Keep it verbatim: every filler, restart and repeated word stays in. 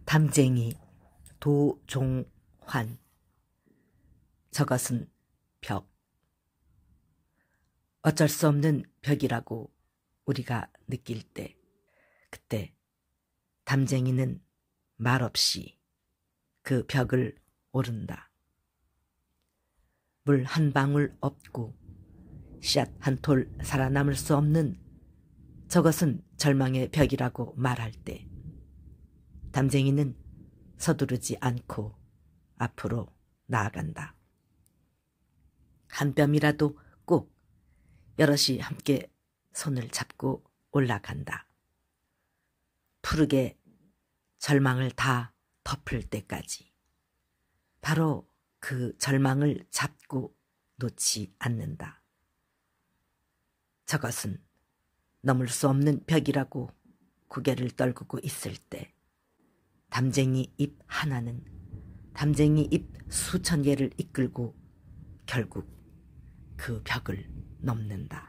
담쟁이 도종환. 저것은 벽. 어쩔 수 없는 벽이라고 우리가 느낄 때, 그때 담쟁이는 말없이 그 벽을 오른다. 물 한 방울 없고 씨앗 한 톨 살아남을 수 없는 저것은 절망의 벽이라고 말할 때 담쟁이는 서두르지 않고 앞으로 나아간다. 한 뼘이라도 꼭 여럿이 함께 손을 잡고 올라간다. 푸르게 절망을 다 덮을 때까지. 바로 그 절망을 잡고 놓지 않는다. 저것은 넘을 수 없는 벽이라고 고개를 떨구고 있을 때 담쟁이 잎 하나는 담쟁이 잎 수천 개를 이끌고 결국 그 벽을 넘는다.